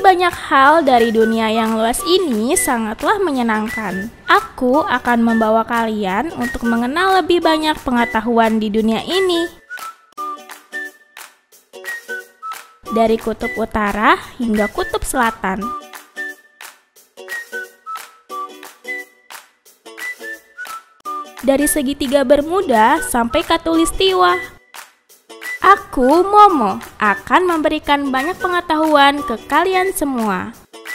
banyak hal dari dunia yang luas ini sangatlah menyenangkan. Aku akan membawa kalian untuk mengenal lebih banyak pengetahuan di dunia ini. Dari kutub utara hingga kutub selatan. Dari segitiga Bermuda sampai Khatulistiwa. Aku, Momo, akan memberikan banyak pengetahuan ke kalian semua.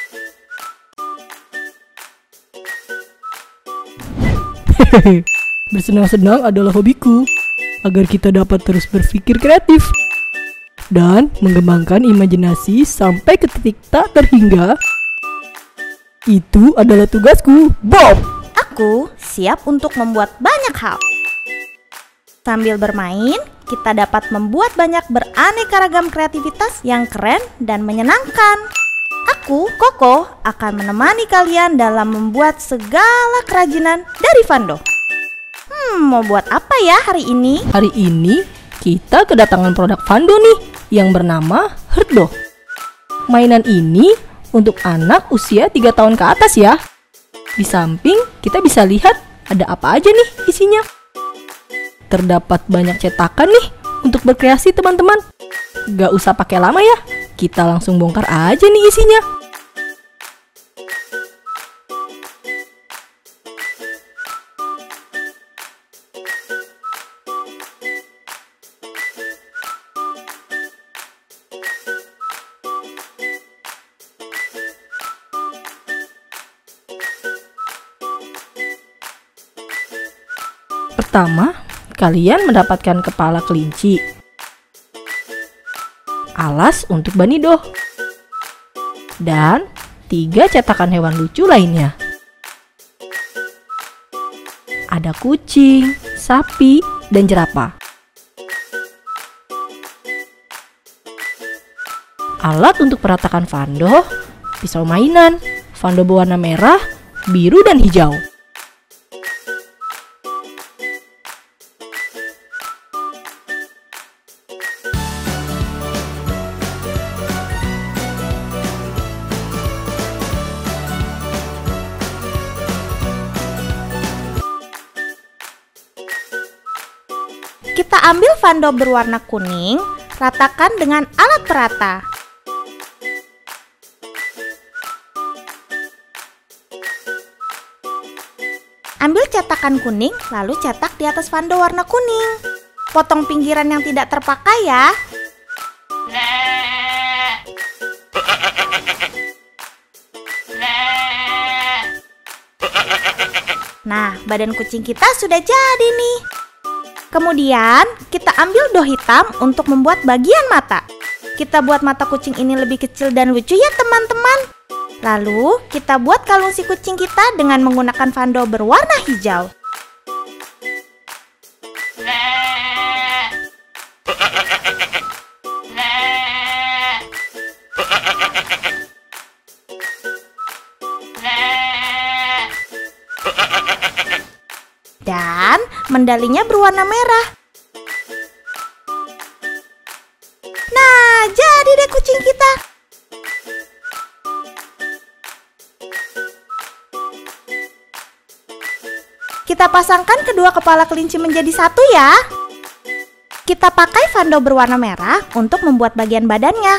Bersenang-senang adalah hobiku, agar kita dapat terus berpikir kreatif dan mengembangkan imajinasi sampai ke titik tak terhingga. Itu adalah tugasku, Bob. Aku siap untuk membuat banyak hal. Sambil bermain, kita dapat membuat banyak beraneka ragam kreativitas yang keren dan menyenangkan. Aku, Koko, akan menemani kalian dalam membuat segala kerajinan dari Vando. Mau buat apa ya hari ini? Hari ini kita kedatangan produk Vando nih yang bernama Herdo. Mainan ini untuk anak usia 3 tahun ke atas ya. Di samping kita bisa lihat ada apa aja nih isinya. Terdapat banyak cetakan nih untuk berkreasi teman-teman. Gak usah pakai lama ya, kita langsung bongkar aja nih isinya. Pertama, kalian mendapatkan kepala kelinci, alas untuk banidoh, dan 3 cetakan hewan lucu lainnya. Ada kucing, sapi, dan jerapah. Alat untuk peratakan Vando, pisau mainan, Vando berwarna merah, biru, dan hijau. Kita ambil Vando berwarna kuning, ratakan dengan alat perata. Ambil cetakan kuning, lalu cetak di atas Vando warna kuning. Potong pinggiran yang tidak terpakai ya. Nah, badan kucing kita sudah jadi nih. Kemudian, kita ambil doh hitam untuk membuat bagian mata. Kita buat mata kucing ini lebih kecil dan lucu ya teman-teman. Lalu, kita buat kalung si kucing kita dengan menggunakan Vando berwarna hijau. Dan mendalinya berwarna merah. Nah, jadi deh kucing kita. Kita pasangkan kedua kepala kelinci menjadi satu ya. Kita pakai Vando berwarna merah untuk membuat bagian badannya.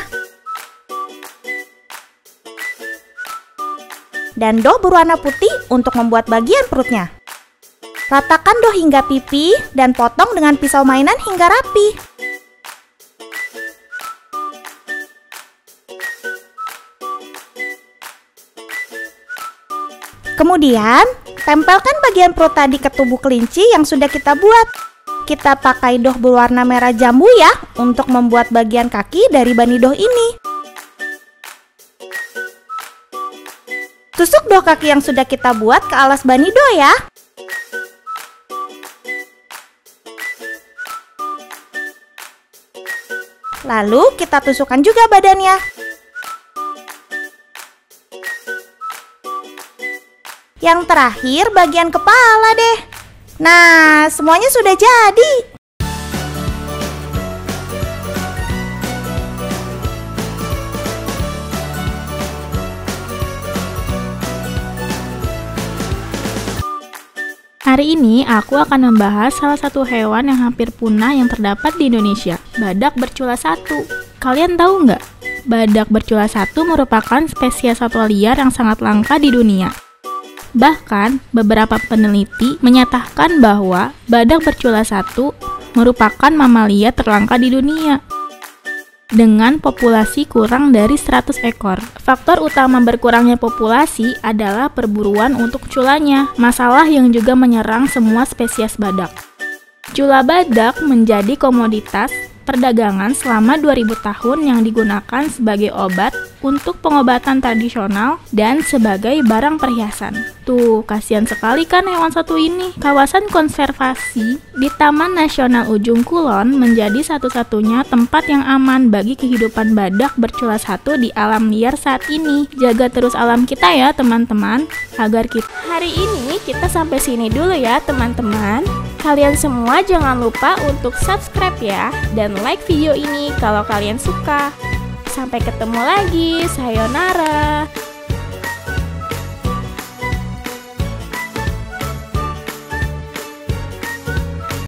Dan doh berwarna putih untuk membuat bagian perutnya. Ratakan doh hingga pipi dan potong dengan pisau mainan hingga rapi. Kemudian, tempelkan bagian perut tadi ke tubuh kelinci yang sudah kita buat. Kita pakai doh berwarna merah jambu ya untuk membuat bagian kaki dari banidoh ini. Tusuk doh kaki yang sudah kita buat ke alas banidoh ya. Lalu kita tusukkan juga badannya. Yang terakhir bagian kepala deh. Nah, semuanya sudah jadi. Hari ini aku akan membahas salah satu hewan yang hampir punah yang terdapat di Indonesia, badak bercula satu. Kalian tahu nggak? Badak bercula satu merupakan spesies satwa liar yang sangat langka di dunia. Bahkan, beberapa peneliti menyatakan bahwa badak bercula satu merupakan mamalia terlangka di dunia, dengan populasi kurang dari 100 ekor. Faktor utama berkurangnya populasi adalah perburuan untuk culanya, masalah yang juga menyerang semua spesies badak. Cula badak menjadi komoditas perdagangan selama 2000 tahun yang digunakan sebagai obat untuk pengobatan tradisional dan sebagai barang perhiasan. Tuh, kasihan sekali kan hewan satu ini. Kawasan konservasi di Taman Nasional Ujung Kulon menjadi satu-satunya tempat yang aman bagi kehidupan badak bercula satu di alam liar saat ini. Jaga terus alam kita ya teman-teman, agar kita hari ini kita sampai sini dulu ya teman-teman. Kalian semua jangan lupa untuk subscribe ya, dan like video ini kalau kalian suka. Sampai ketemu lagi, sayonara.